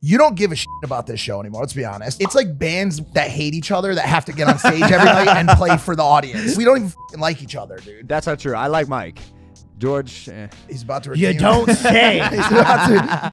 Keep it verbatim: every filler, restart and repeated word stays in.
You don't give a shit about this show anymore. Let's be honest. It's like bands that hate each other that have to get on stage every night and play for the audience. We don't even like each other, dude. That's not true. I like Mike. George. Eh. He's about to. You don't say. He's about to.